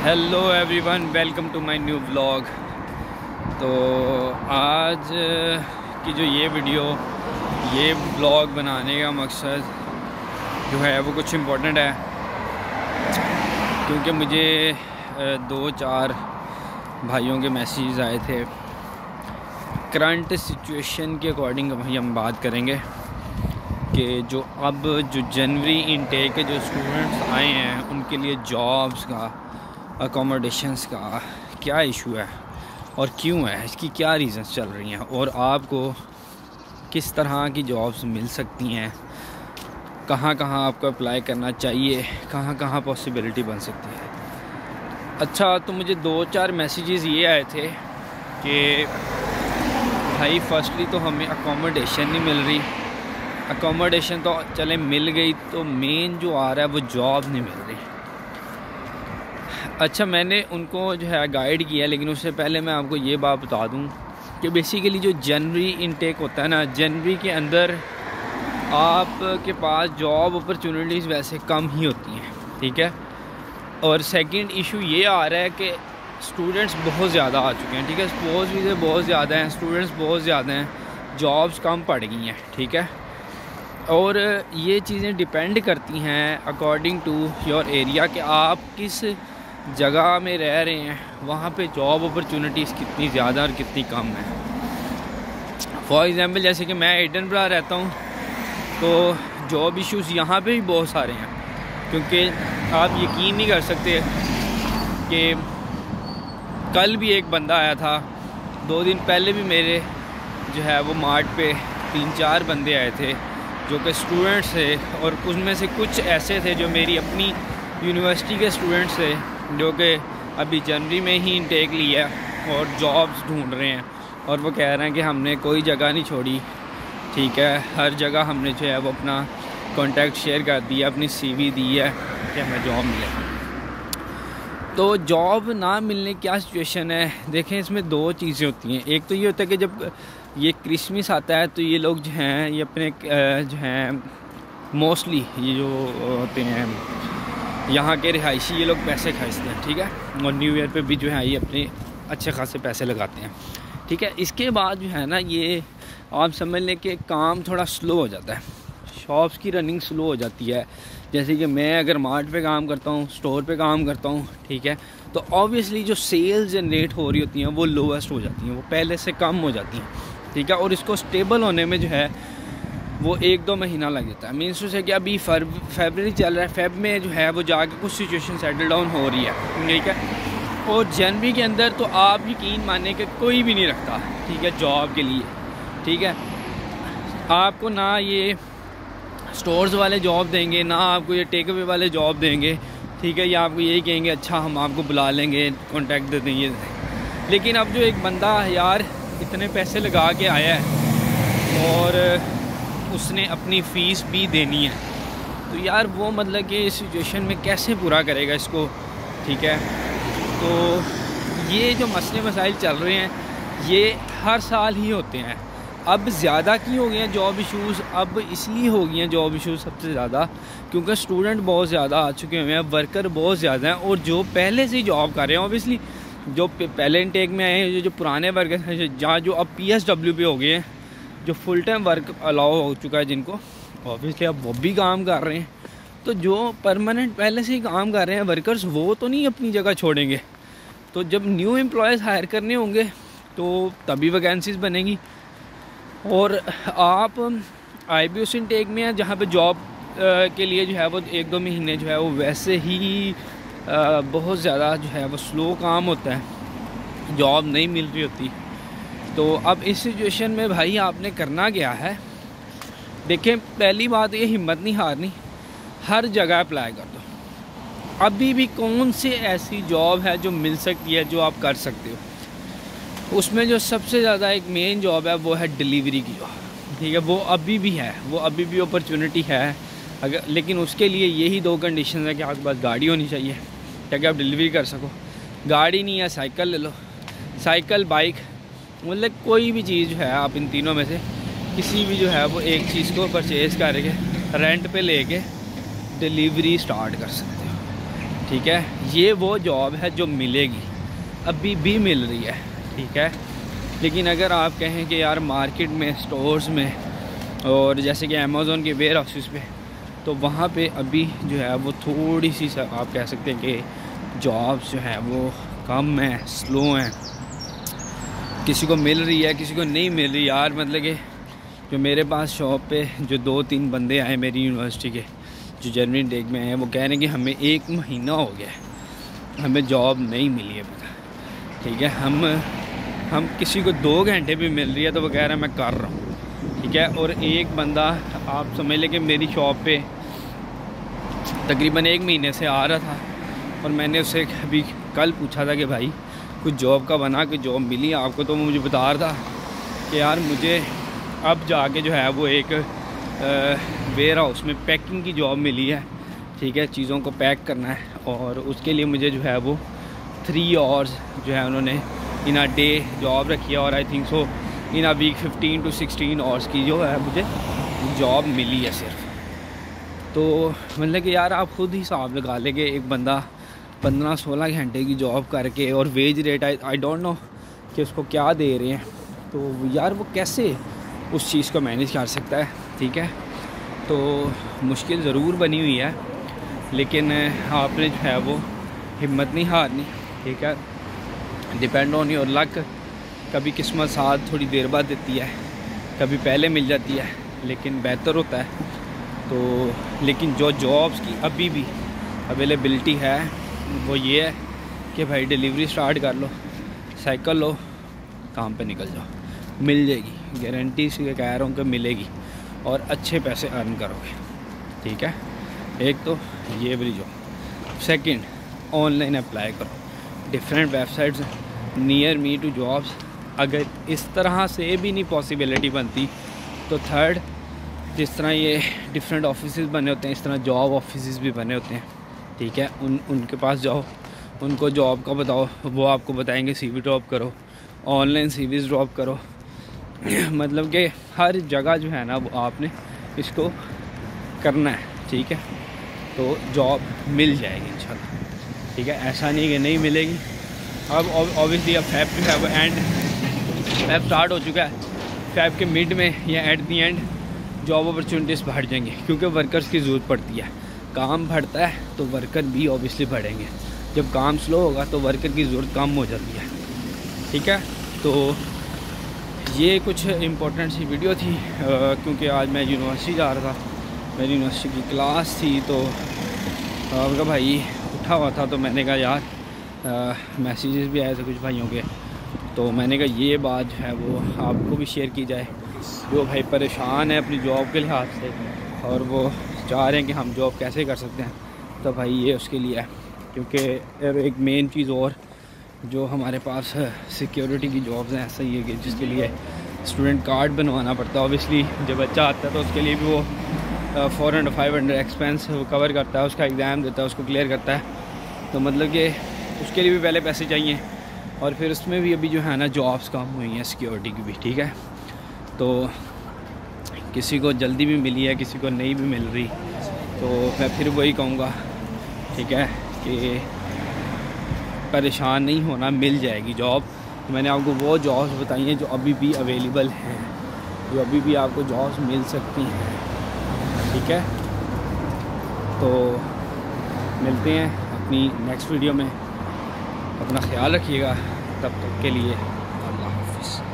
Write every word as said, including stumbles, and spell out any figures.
Hello everyone, welcome to my new vlog. तो आज की जो ये वीडियो, ये व्लॉग बनाने का मकसद जो है वो कुछ इम्पोर्टेंट है, क्योंकि मुझे दो चार भाइयों के मैसेज आए थे। करंट सिचुएशन के अकॉर्डिंग अभी हम बात करेंगे कि जो अब जो जनवरी इनटेक के जो स्टूडेंट्स आए हैं उनके लिए जॉब्स का, अकोमोडेशंस का क्या इशू है और क्यों है, इसकी क्या रीज़न्स चल रही हैं और आपको किस तरह की जॉब्स मिल सकती हैं, कहाँ कहाँ आपको अप्लाई करना चाहिए, कहाँ कहाँ पॉसिबिलिटी बन सकती है। अच्छा, तो मुझे दो चार मैसेजेस ये आए थे कि भाई फर्स्टली तो हमें अकोमोडेशन नहीं मिल रही। अकोमोडेशन तो चले मिल गई, तो मेन जो आ रहा है वो जॉब नहीं मिल रही। अच्छा, मैंने उनको जो है गाइड किया, लेकिन उससे पहले मैं आपको ये बात बता दूं कि बेसिकली जो जनवरी इनटेक होता है ना, जनवरी के अंदर आपके पास जॉब अपॉर्चुनिटीज़ वैसे कम ही होती हैं, ठीक है। और सेकंड इशू ये आ रहा है कि स्टूडेंट्स बहुत ज़्यादा आ चुके हैं, ठीक है। स्पोर्ट्स वीज़े बहुत ज़्यादा हैं, स्टूडेंट्स बहुत ज़्यादा हैं, जॉब्स कम पड़ गई हैं, ठीक है। और ये चीज़ें डिपेंड करती हैं अकॉर्डिंग टू योर एरिया कि आप किस जगह में रह रहे हैं, वहाँ पे जॉब अपॉर्चुनिटीज़ कितनी ज़्यादा और कितनी कम है। फॉर एग्ज़ाम्पल, जैसे कि मैं एडनबरा रहता हूँ, तो जॉब इश्यूज़ यहाँ पे भी बहुत सारे हैं, क्योंकि आप यकीन नहीं कर सकते कि कल भी एक बंदा आया था, दो दिन पहले भी मेरे जो है वो मार्ट पे तीन चार बंदे आए थे जो कि स्टूडेंट्स थे, और उनमें से कुछ ऐसे थे जो मेरी अपनी यूनिवर्सिटी के स्टूडेंट्स थे जो कि अभी जनवरी में ही इनटेक लिया और जॉब्स ढूंढ रहे हैं, और वो कह रहे हैं कि हमने कोई जगह नहीं छोड़ी, ठीक है। हर जगह हमने जो है वो अपना कॉन्टैक्ट शेयर कर दिया, अपनी सीवी दी है कि हमें जॉब मिले। तो जॉब ना मिलने क्या सिचुएशन है, देखें इसमें दो चीज़ें होती हैं। एक तो ये होता है कि जब ये क्रिसमस आता है तो ये लोग जो हैं ये अपने जो हैं मोस्टली ये जो होते हैं यहाँ के रिहायशी, ये लोग पैसे खर्चते हैं, ठीक है। और न्यू ईयर पे भी जो है ये अपने अच्छे खासे पैसे लगाते हैं, ठीक है। इसके बाद जो है ना, ये आप समझ लें कि काम थोड़ा स्लो हो जाता है, शॉप्स की रनिंग स्लो हो जाती है। जैसे कि मैं अगर मार्ट पे काम करता हूँ, स्टोर पे काम करता हूँ, ठीक है, तो ऑब्वियसली जो सेल्स जनरेट हो रही होती हैं वो लोवेस्ट हो जाती हैं, वो पहले से कम हो जाती हैं, ठीक है। और इसको स्टेबल होने में जो है वो एक दो महीना लग जाता है। मीन्स से कि अभी फर फरवरी चल रहा है, फेब में जो है वो जाके कुछ सिचुएशन सेटल डाउन हो रही है, ठीक है। और जनवरी के अंदर तो आप यकीन माने कि कोई भी नहीं रखता, ठीक है, जॉब के लिए, ठीक है। आपको ना ये स्टोर्स वाले जॉब देंगे, ना आपको ये टेक अवे वाले जॉब देंगे, ठीक है। या आपको यही कहेंगे अच्छा हम आपको बुला लेंगे, कॉन्टैक्ट दे देंगे। लेकिन अब जो एक बंदा यार इतने पैसे लगा के आया है और उसने अपनी फ़ीस भी देनी है, तो यार वो मतलब कि इस सिचुएशन में कैसे पूरा करेगा इसको, ठीक है। तो ये जो मसले मसाइल चल रहे हैं ये हर साल ही होते हैं। अब ज़्यादा क्यों हो गए हैं जॉब इश्यूज़, अब इसलिए हो गई हैं जॉब इश्यूज़ सबसे ज़्यादा क्योंकि स्टूडेंट बहुत ज़्यादा आ चुके हुए हैं, वर्कर बहुत ज़्यादा हैं, और जो पहले से जॉब कर रहे हैं, ऑब्वियसली जो पहले इनटेक में आए हैं, जो, जो पुराने वर्कर हैं, जहाँ जो अब पी एस डब्ल्यू पे हो गए हैं, जो फुल टाइम वर्क अलाउ हो चुका है जिनको, ऑब्वियसली अब वो भी काम कर रहे हैं। तो जो परमानेंट पहले से ही काम कर रहे हैं वर्कर्स, वो तो नहीं अपनी जगह छोड़ेंगे। तो जब न्यू एम्प्लॉयज़ हायर करने होंगे तो तभी वैकेंसीज़ बनेंगी। और आप आई बी एस इनटेक में हैं जहाँ पे जॉब के लिए जो है वो एक दो महीने जो है वो वैसे ही आ, बहुत ज़्यादा जो है वो स्लो काम होता है, जॉब नहीं मिल रही होती। तो अब इस सिचुएशन में भाई आपने करना क्या है, देखें, पहली बात ये हिम्मत नहीं हारनी, हर जगह अप्लाई कर दो। अभी भी कौन से ऐसी जॉब है जो मिल सकती है जो आप कर सकते हो। उसमें जो सबसे ज़्यादा एक मेन जॉब है वो है डिलीवरी की जॉब, ठीक है। वो अभी भी है, वो अभी भी अपॉर्चुनिटी है, अगर, लेकिन उसके लिए यही दो कंडीशन है कि आपके पास गाड़ी होनी चाहिए ताकि आप डिलीवरी कर सको। गाड़ी नहीं है, साइकिल ले लो, साइकिल, बाइक, मतलब कोई भी चीज़ जो है आप इन तीनों में से किसी भी जो है वो एक चीज़ को परचेज़ करके रेंट पे लेके डिलीवरी स्टार्ट कर सकते हो, ठीक है। ये वो जॉब है जो मिलेगी, अभी भी मिल रही है, ठीक है। लेकिन अगर आप कहें कि यार मार्केट में, स्टोर्स में, और जैसे कि अमेज़ॉन के वेयर हाउसेस पे, तो वहाँ पे अभी जो है वो थोड़ी सी आप कह सकते हैं कि जॉब्स जो है वो कम हैं, स्लो हैं। किसी को मिल रही है, किसी को नहीं मिल रही यार। मतलब कि जो मेरे पास शॉप पे जो दो तीन बंदे आए मेरी यूनिवर्सिटी के, जो जनवरी टेक में आए, वो कह रहे हैं कि हमें एक महीना हो गया है, हमें जॉब नहीं मिली है पता, ठीक है। हम हम किसी को दो घंटे भी मिल रही है तो वो कह रहा है मैं कर रहा हूँ, ठीक है। और एक बंदा आप समझ लें कि मेरी शॉप पे तकरीबन एक महीने से आ रहा था, और मैंने उससे अभी कल पूछा था कि भाई कुछ जॉब का बना, कोई जॉब मिली आपको? तो वो मुझे बता रहा था कि यार मुझे अब जाके जो है वो एक वेयर हाउस में पैकिंग की जॉब मिली है, ठीक है। चीज़ों को पैक करना है, और उसके लिए मुझे जो है वो थ्री आवर्स जो है उन्होंने इन अ डे जॉब रखी है, और I think so in a week fifteen to sixteen hours की जो है मुझे जॉब मिली है सिर्फ। तो मतलब कि यार आप खुद ही हिसाब लगा लें कि एक बंदा पंद्रह सोलह घंटे की जॉब करके, और wage rate I I don't know कि उसको क्या दे रहे हैं, तो यार वो कैसे उस चीज़ को मैनेज कर सकता है, ठीक है। तो मुश्किल ज़रूर बनी हुई है, लेकिन आपने जो है वो हिम्मत नहीं हारनी, ठीक है। Depend on your luck. कभी किस्मत साथ थोड़ी देर बाद देती है, कभी पहले मिल जाती है, लेकिन बेहतर होता है। तो लेकिन जो जॉब्स की अभी भी अवेलेबिलिटी है वो ये है कि भाई डिलीवरी स्टार्ट कर लो, साइकिल लो, काम पे निकल जाओ, मिल जाएगी, गारंटी से कह रहा हूँ कि मिलेगी, और अच्छे पैसे अर्न करोगे, ठीक है। एक तो ये वाली जॉब। सेकंड, ऑनलाइन अप्लाई करो, different websites near me to jobs. अगर इस तरह से भी नहीं पॉसिबिलिटी बनती तो थर्ड, जिस तरह ये डिफरेंट ऑफिसेज बने होते हैं, इस तरह जॉब ऑफिसेज भी बने होते हैं, ठीक है। उन उनके पास जाओ, उनको जॉब का बताओ, वो आपको बताएंगे सीवी ड्रॉप करो, ऑनलाइन सीवीज ड्रॉप करो। मतलब कि हर जगह जो है ना वो आपने इसको करना है, ठीक है। तो जॉब मिल जाएगी इंशाल्लाह, ठीक है। ऐसा नहीं कि नहीं मिलेगी। अब ऑब्वियसली अब फैब जो है वो एंड फैब स्टार्ट हो चुका है, फैब के मिड में या at the end job opportunities बढ़ जाएंगे, क्योंकि वर्कर्स की ज़रूरत पड़ती है। काम बढ़ता है तो वर्कर भी ऑब्वियसली बढ़ेंगे, जब काम स्लो होगा तो वर्कर की ज़रूरत कम हो जाती है, ठीक है। तो ये कुछ इम्पोर्टेंट सी वीडियो थी, आ, क्योंकि आज मैं यूनिवर्सिटी जा रहा था, मेरी यूनिवर्सिटी की क्लास थी, तो उनका भाई उठा हुआ था, तो मैंने कहा यार मैसेजेस भी आए थे कुछ भाइयों के, तो मैंने कहा ये बात जो है वो आपको भी शेयर की जाए। जो भाई परेशान है अपनी जॉब के लिहाज से, और वो चाह रहे हैं कि हम जॉब कैसे कर सकते हैं, तो भाई ये उसके लिए है। क्योंकि एक मेन चीज़ और जो हमारे पास सिक्योरिटी की जॉब्स हैं, ऐसा ही है कि जिसके लिए स्टूडेंट कार्ड बनवाना पड़ता है। ऑब्वियसली जब बच्चा आता है तो उसके लिए भी वो four hundred five hundred expense cover करता है, उसका एग्ज़ाम देता है, उसको क्लियर करता है। तो मतलब कि उसके लिए भी पहले पैसे चाहिए, और फिर उसमें भी अभी जो है ना जॉब्स कम हुई हैं सिक्योरिटी की भी, ठीक है। तो किसी को जल्दी भी मिली है, किसी को नहीं भी मिल रही, तो मैं फिर वही कहूँगा, ठीक है, कि परेशान नहीं होना, मिल जाएगी जॉब। तो मैंने आपको वो जॉब्स बताई हैं जो अभी भी अवेलेबल हैं, जो अभी भी आपको जॉब्स मिल सकती हैं, ठीक है। तो मिलते हैं अपनी नेक्स्ट वीडियो में, अपना ख्याल रखिएगा, तब तक के लिए अल्लाह हाफ़िज़।